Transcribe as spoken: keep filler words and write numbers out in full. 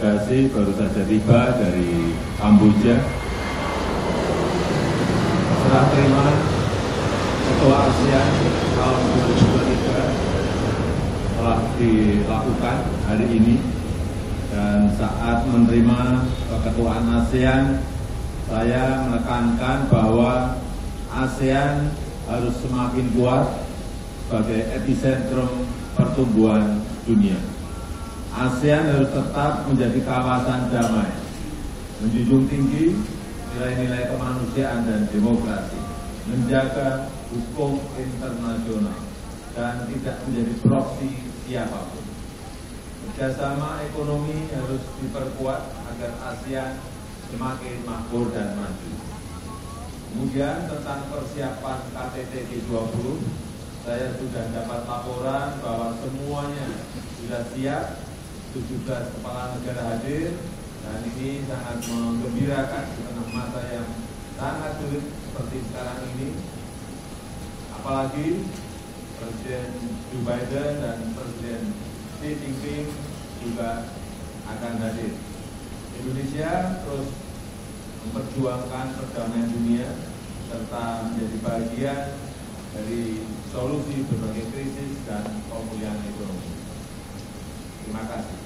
delegasi baru saja tiba dari Kamboja. Serah terima Ketua ASEAN tahun dua ribu dua puluh tiga telah dilakukan hari ini, dan saat menerima keketuaan ASEAN, saya menekankan bahwa ASEAN harus semakin kuat sebagai epicentrum pertumbuhan dunia. ASEAN harus tetap menjadi kawasan damai, menjunjung tinggi nilai-nilai kemanusiaan dan demokrasi, menjaga hukum internasional, dan tidak menjadi proksi siapapun. Kerjasama ekonomi harus diperkuat agar ASEAN semakin makmur dan maju. Kemudian tentang persiapan K T T G dua puluh, saya sudah dapat laporan bahwa semuanya sudah siap, tujuh belas kepala negara hadir, dan ini sangat menggembirakan di tengah masa yang sangat sulit seperti sekarang ini. Apalagi Presiden Joe Biden dan Presiden Xi Jinping juga akan hadir. Indonesia terus memperjuangkan perdamaian dunia serta menjadi bagian dari solusi berbagai krisis dan pemulihan ekonomi. Terima kasih.